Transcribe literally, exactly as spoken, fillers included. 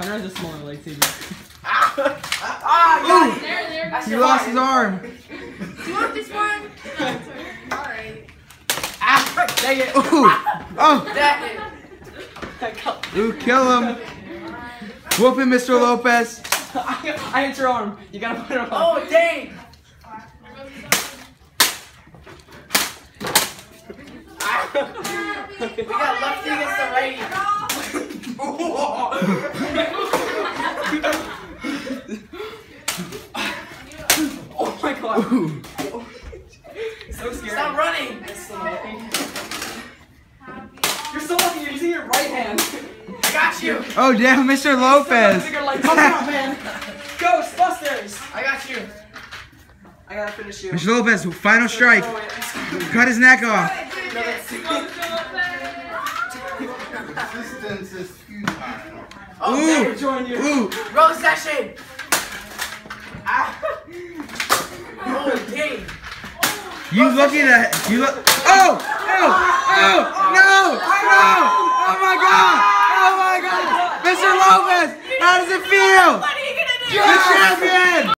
Hunter has a smaller lightsaber. Ah! Ah! There, there. That's He your lost one. his arm. Do you want this one? No, it's okay. Alright. Ah! Dang it! Ooh. Oh. Dang it! Ooh, kill him. Whoop him, Mister Lopez. I, I hit your arm. You gotta put it on. Oh, dang! We got lefty against the righty. Oh my god. Ooh. So scary. Stop running! You're so lucky you're using your right hand. I got you! Oh, damn, Mister Lopez. You're like, come on, man. Ghostbusters. I got you! I gotta finish you. Mister Lopez, final strike. Cut his neck off. Resistance is futile. Oh, Ooh. dang. Join you. Ooh. Roll session! Ah. Oh, dang! You looking at you look. Oh! Oh! Oh! No! No! Oh my God! Oh my God! Mister Lopez, how does it feel? What are you gonna do? The champion!